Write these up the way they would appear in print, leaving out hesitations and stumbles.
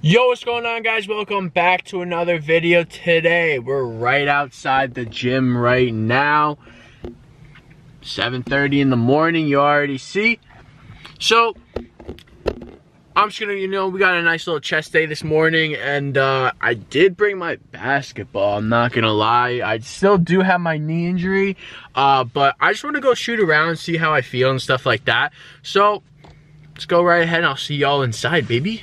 Yo, what's going on, guys? Welcome back to another video. Today we're right outside the gym right now, 7:30 in the morning. You already see. So I'm just gonna, we got a nice little chest day this morning, and I did bring my basketball. I'm not gonna lie, I still do have my knee injury, but I just want to go shoot around and see how I feel and stuff like that. So let's go right ahead and I'll see y'all inside, baby.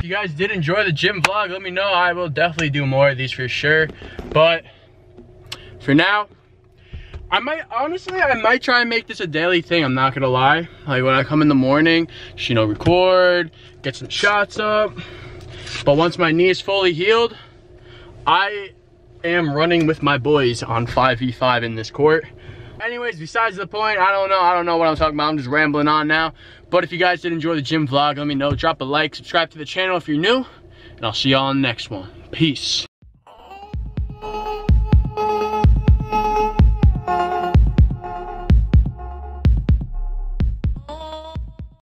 you guys did enjoy the gym vlog, let me know. I will definitely do more of these for sure. But for now, I might try and make this a daily thing, I'm not gonna lie. Like when I come in the morning, just, you know, record, get some shots up. But once my knee is fully healed, I am running with my boys on 5v5 in this court. Anyways, besides the point, I don't know what I'm talking about. I'm just rambling on now. But if you guys did enjoy the gym vlog, let me know. Drop a like, subscribe to the channel if you're new, and I'll see y'all on the next one. Peace.